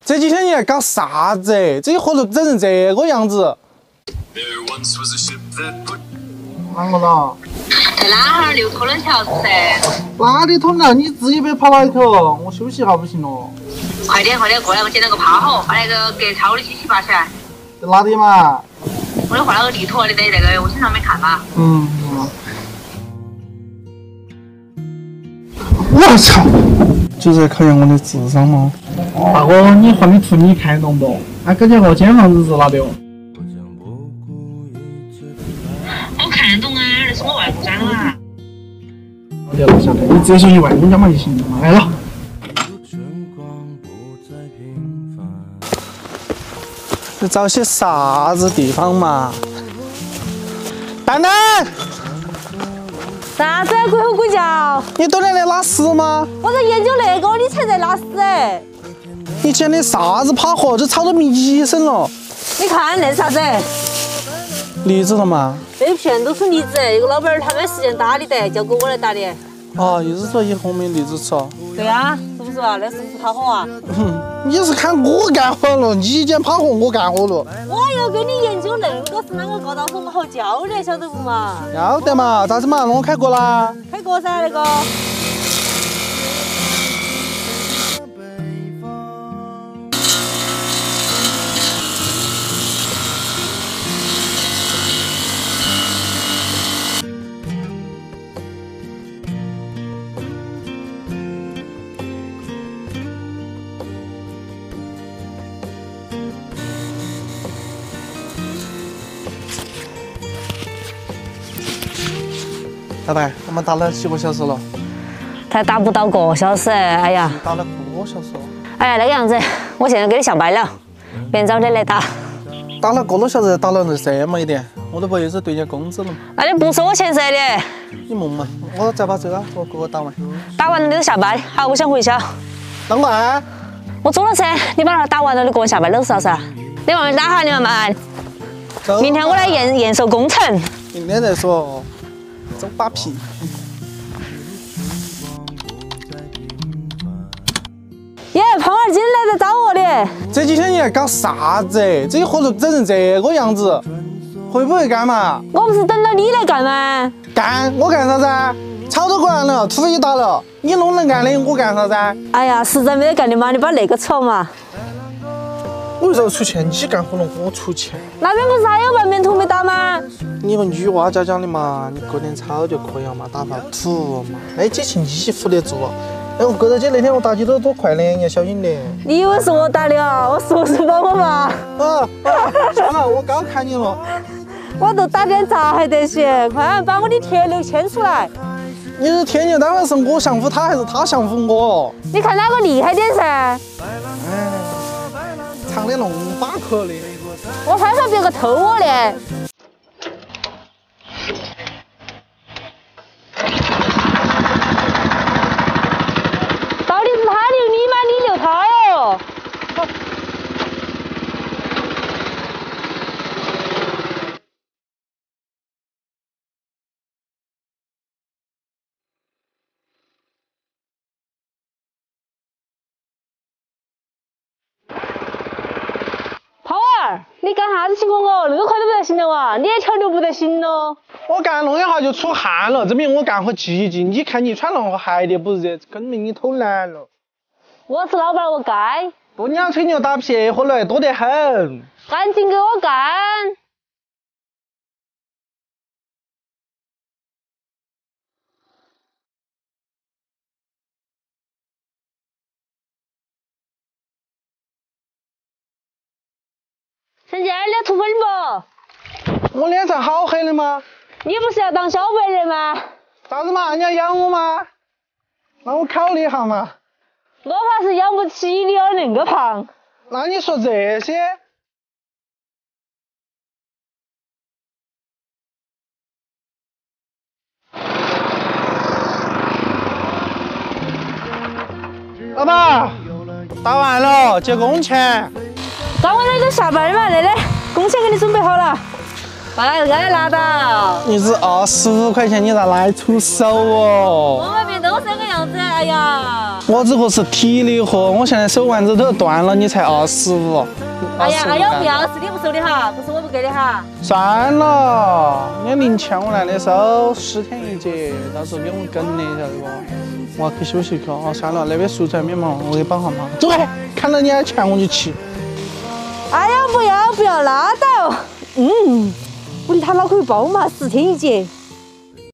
这几天你在搞啥子？这一活动整成这个样子。 啷个了？ 在哪哈儿溜拖轮桥子噻？ 哪里通了？你自己别跑外头，我休息一下不行咯。 快点快点过来，我捡了个趴火，把那个隔超的机器拔起来。 在哪里嘛？ 我都画了个地图，你在那个微信上面看嘛。 我操！ 就是在考验我的智商吗？ 大哥，你画的图你看懂不？俺感觉我捡房子是哪的哦？ 我看得懂啊，那是我外公家的啊。 好的，晓得，你直接说你外公家嘛就行了嘛。来了。 你找些啥子地方嘛？蛋蛋， 啥子？鬼吼鬼叫！ 你都在那拉屎吗？ 我在研究那个，你才在拉屎哎！ 你捡的啥子趴活？这吵得迷声了。 你看那是啥子？ 栗子了吗？ 这一片都是栗子，一个老板儿他没时间打理的，叫我来打理。 哦，意思说以后我们栗子吃哦。 对啊，是不是啊？那是不是趴活啊？ 你是看我干活了，你捡趴活我干活了。 我要跟你研究那个是啷个搞到我们好教的，晓得不嘛？ 要得嘛，咋子嘛？那我开锅啦。 开锅噻那个。 大白，我们打了几个小时了？ 才打不到个小时，哎呀！ 打了个小时了。 哎呀，那个样子，我现在给你下班了，明早点来打。 打了个多小时，打了这么一点，我都不好意思对你工资了嘛。 那你不收我钱噻你？ 你梦嘛，我再把这个我给我打完。 打完了你就下班。好，我想回家。 当官， 我走了噻，你把它打完了，你给我下班，弄啥子啊？你慢慢打哈，你慢慢。明天我来验收工程。 明天再说。走把屁！ 耶，胖儿今天来这找我的。 这几天你在搞啥子？这一活动整成这个样子，会不会干嘛？ 我不是等到你来干吗？ 干，我干啥子？草都管了，土也打了，你弄能干的，我干啥子？ 哎呀，实在没得干的嘛，你把那个扯嘛。 我为啥要出钱？你干活了，我出钱。 那边不是还有半边土没打吗？ 你个女娃家讲的嘛，你割点草就可以了嘛，打发土嘛。哎，姐情你扶得住。哎，我哥大姐那天我打起都多快的，你要小心点。 你以为是我打的啊？我是不是帮我嘛？ 算了，我刚看你了。 我都打点杂还得行，快把我的铁牛牵出来。 你是铁牛，当然是我降服他，还是他降服我？ 你看哪个厉害点噻？ 哎，长的龙巴壳的。 我害怕别个偷我的。到底是他溜你吗？你溜他哟？胖儿，你干啥子情况哦？那个块都不得行了哇！你也条牛不得行咯。 我干弄一下就出汗了，证明我干活积极。你看你穿了还得不热，证明你偷懒了。 我是老板，我该。 不鸟吹牛打屁活来多得很。 赶紧给我干！陈健，你要涂粉不？ 我脸上好黑的吗？ 你不是要当小白人吗？ 啥子嘛？你要养我吗？那我考虑一下嘛。 我怕是养不起你了，那个胖。 那你说这些？老板，打完了，结工钱。 刚刚那个下班嘛，那个工钱给你准备好了。把这个拿到。 你是25块钱，你咋拿得出手哦？ 我们别的都这个样子，哎呀！ 我这个是体力活，我现在手腕子都要断了，你才25。 哎呀，哎呀，不要，是你不收的哈，不是我不给的哈。 算了，你零钱我懒得收，10天1节，到时候给我梗的，晓得不？我要去休息去哦，算了，那边叔叔还没忙，我给绑好嘛。走开，看到你的钱我就气。 哎呀，不要拉倒。我的他脑壳有包嘛，10天1节。